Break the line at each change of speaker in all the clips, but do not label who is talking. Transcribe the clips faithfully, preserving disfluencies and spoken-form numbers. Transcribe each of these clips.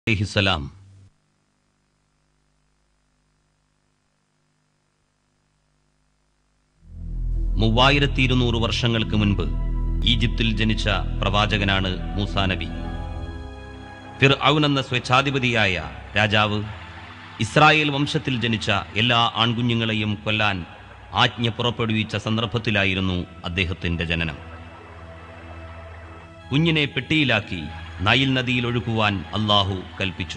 അലൈഹിസ്സലാം മൂവായിരത്തി ഇരുന്നൂറ് വർഷങ്ങൾക്ക് മുൻപ് ഈജിപ്തിൽ ജനിച്ച പ്രവാചകനാണ് മൂസാ നബി. ഫിർഔൻ എന്ന സ്വേച്ഛാധിപതിയായ രാജാവ് ഇസ്രായേൽ വംശത്തിൽ ജനിച്ച എല്ലാ ആൺകുഞ്ഞുങ്ങളെയും കൊല്ലാൻ ആജ്ഞ പുറപ്പെടുവിച്ച സന്ദർഭത്തിലായിരുന്നു അദ്ദേഹത്തിന്റെ ജനനം. കുഞ്ഞിനെ പെട്ടിയിലാക്കി നൈൽ നദിയിൽ ഒഴുക്കുവാൻ അല്ലാഹു കൽപ്പിച്ചു.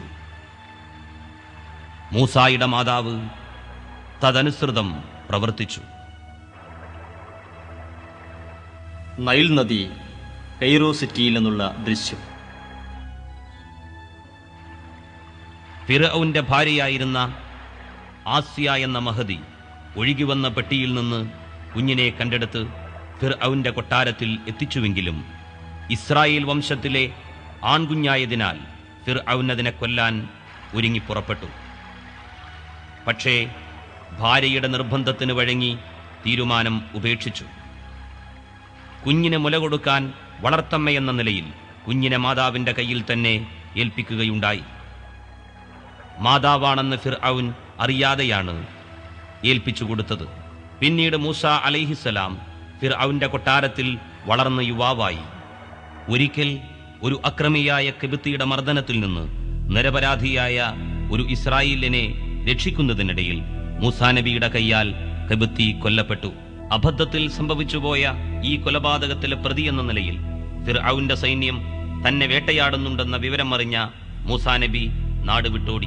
മൂസായുടെ മാതാവ് തദനുസൃതം പ്രവർത്തിച്ചു.
നൈൽ നദി കൈറോ സിറ്റിയിൽ നിന്നുള്ള ദൃശ്യം.
ഫിർഔന്റെ ഭാര്യയായിരുന്ന ആസിയ എന്ന മഹദി ഒഴുകിവന്ന പെട്ടിയിൽ നിന്ന് കുഞ്ഞിനെ കണ്ടെടുത്ത് ഫിർഔന്റെ കൊട്ടാരത്തിൽ എത്തിച്ചുവെങ്കിലും ഇസ്രായേൽ വംശത്തിലെ ആൺകുഞ്ഞായതിനാൽ ഫിർഔൻ അതിനെ കൊല്ലാൻ ഒരുങ്ങിപ്പുറപ്പെട്ടു. പക്ഷേ ഭാര്യയുടെ നിർബന്ധത്തിന് വഴങ്ങി തീരുമാനം ഉപേക്ഷിച്ചു. കുഞ്ഞിന് മുല കൊടുക്കാൻ വളർത്തമ്മയെന്ന നിലയിൽ കുഞ്ഞിനെ മാതാവിന്റെ കയ്യിൽ തന്നെ ഏൽപ്പിക്കുകയുണ്ടായി. മാതാവാണെന്ന് ഫിർഔൻ അറിയാതെയാണ് ഏൽപ്പിച്ചു കൊടുത്തത്. പിന്നീട് മൂസ അലൈഹിസ്സലാം ഫിർഔന്റെ കൊട്ടാരത്തിൽ വളർന്ന യുവാവായി. ഒരിക്കൽ ഒരു അക്രമിയായ കിബ്തിയുടെ മർദ്ദനത്തിൽ നിന്ന് നിരപരാധിയായ ഒരു ഇസ്രായേലിനെ രക്ഷിക്കുന്നതിനിടയിൽ മൂസാ നബിയുടെ കയ്യാൽ കിബ്തി കൊല്ലപ്പെട്ടു. അബദ്ധത്തിൽ സംഭവിച്ചുപോയ ഈ കൊലപാതകത്തിലെ പ്രതി എന്ന നിലയിൽ ഫിർഔന്റെ സൈന്യം തന്നെ വേട്ടയാടുന്നുണ്ടെന്ന വിവരം അറിഞ്ഞ മൂസാ നബി നാട് വിട്ടോടി.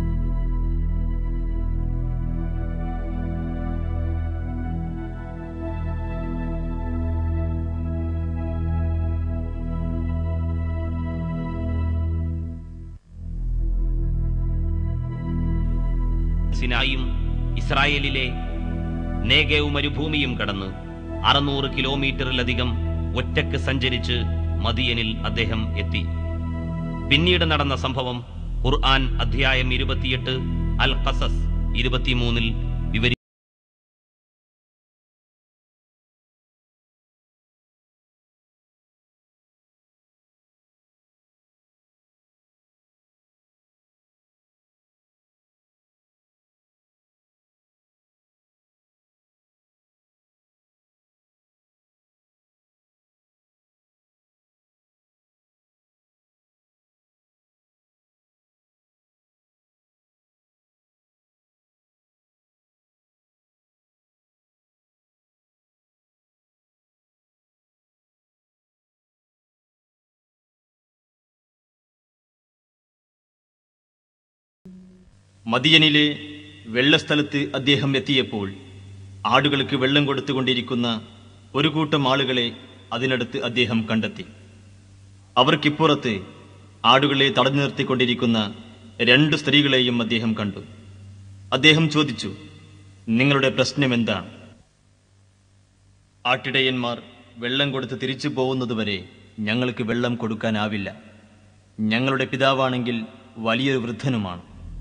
സിനായും ഇസ്രായേലിലെ നേഗേവ് മരുഭൂമിയും കടന്ന് അറുന്നൂറ് കിലോമീറ്ററിലധികം ഒറ്റക്ക് സഞ്ചരിച്ച് മദിയനിൽ അദ്ദേഹം എത്തി. പിന്നീട് നടന്ന സംഭവം ഖുർആൻ അധ്യായം ഇരുപത്തിയെട്ട് അൽ ഖസസ് ഇരുപത്തിമൂന്നിൽ വിവരി
മദിയനിലെ വെള്ളസ്ഥലത്ത് അദ്ദേഹം എത്തിയപ്പോൾ ആടുകൾക്ക് വെള്ളം കൊടുത്തുകൊണ്ടിരിക്കുന്ന ഒരു കൂട്ടം ആളുകളെ അതിനടുത്ത് അദ്ദേഹം കണ്ടെത്തി. അവർക്കിപ്പുറത്ത് ആടുകളെ തടഞ്ഞു നിർത്തിക്കൊണ്ടിരിക്കുന്ന രണ്ട് സ്ത്രീകളെയും അദ്ദേഹം കണ്ടു. അദ്ദേഹം ചോദിച്ചു, നിങ്ങളുടെ പ്രശ്നം എന്താണ്? ആട്ടിടയന്മാർ വെള്ളം കൊടുത്ത് തിരിച്ചു പോകുന്നതുവരെ ഞങ്ങൾക്ക് വെള്ളം കൊടുക്കാനാവില്ല. ഞങ്ങളുടെ പിതാവാണെങ്കിൽ വലിയൊരു വൃദ്ധനുമാണ്.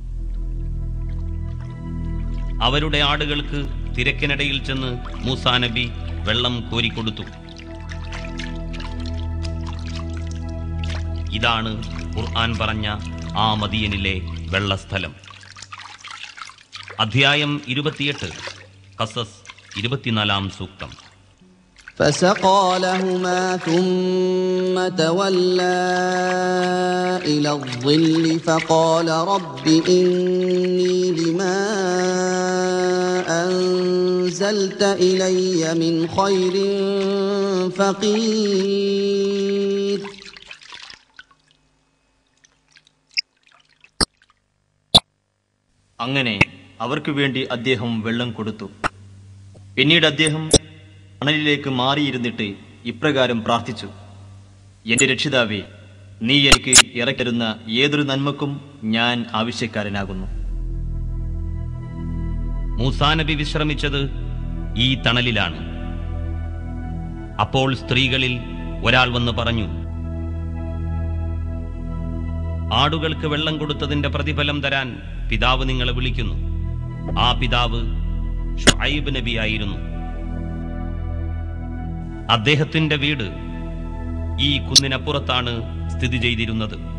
അവരുടെ ആടുകൾക്ക് തിരക്കിനിടയിൽ ചെന്ന് മൂസാ നബി വെള്ളം കോരിക്കൊടുത്തു. ഇതാണ് ഖുർആൻ പറഞ്ഞ ആ മദിയനിലെ വെള്ളസ്ഥലം. അധ്യായം ഇരുപത്തിയെട്ട് ഖസസ് ഇരുപത്തിനാലാം സൂക്തം.
فسقى لهما ثم تولى إلى الظل فقال رب إني لما أنزلت إلي من خير فقير.
അങ്ങനെ അവർക്ക് വേണ്ടി അദ്ദേഹം വെള്ളം കൊടുത്തു. പിന്നീട് അദ്ദേഹം മണലിലേക്ക് മാറിയിരുന്നിട്ട് ഇപ്രകാരം പ്രാർത്ഥിച്ചു, എന്റെ രക്ഷിതാവേ, നീ എനിക്ക് ഇറക്കരുന്ന ഏതൊരു നന്മക്കും ഞാൻ ആവശ്യക്കാരനാകുന്നു.
മൂസാ നബി വിശ്രമിച്ചത് ഈ തണലിലാണ്. അപ്പോൾ സ്ത്രീകളിൽ ഒരാൾ വന്ന് പറഞ്ഞു, ആടുകൾക്ക് വെള്ളം കൊടുത്തതിന്റെ പ്രതിഫലം തരാൻ പിതാവ് നിങ്ങളെ വിളിക്കുന്നു. ആ പിതാവ് ശുഐബ് നബിയായിരുന്നു. അദ്ദേഹത്തിന്റെ വീട് ഈ കുന്നിനപ്പുറത്താണ് സ്ഥിതി ചെയ്തിരുന്നത്.